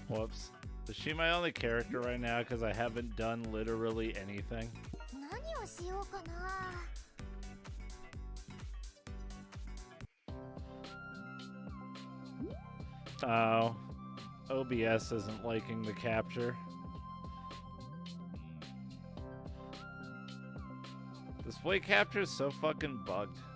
Whoops. Is she my only character right now because I haven't done literally anything? Oh. OBS isn't liking the capture. Display capture is so fucking bugged.